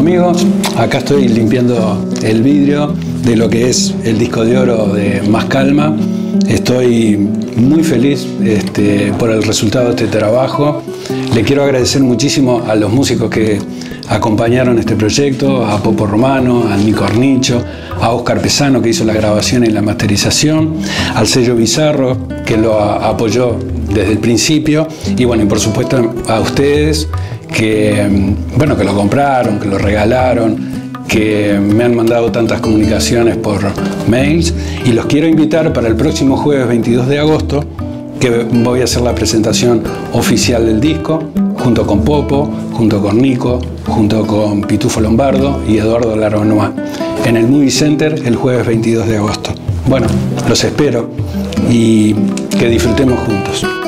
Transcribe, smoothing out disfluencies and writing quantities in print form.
amigos, acá estoy limpiando el vidrio de lo que es el disco de oro de Más Calma. Estoy muy feliz por el resultado de este trabajo. Le quiero agradecer muchísimo a los músicos que acompañaron este proyecto, a Popo Romano, a Nico Arnicho, a Oscar Pesano, que hizo la grabación y la masterización, al sello Bizarro, que lo apoyó desde el principio, y bueno, y por supuesto a ustedes que lo compraron, que lo regalaron, que me han mandado tantas comunicaciones por mails, y los quiero invitar para el próximo jueves 22 de agosto, que voy a hacer la presentación oficial del disco, junto con Popo, junto con Nico, junto con Pitufo Lombardo y Eduardo Larbonois, en el Movie Center el jueves 22 de agosto. Bueno, los espero y que disfrutemos juntos.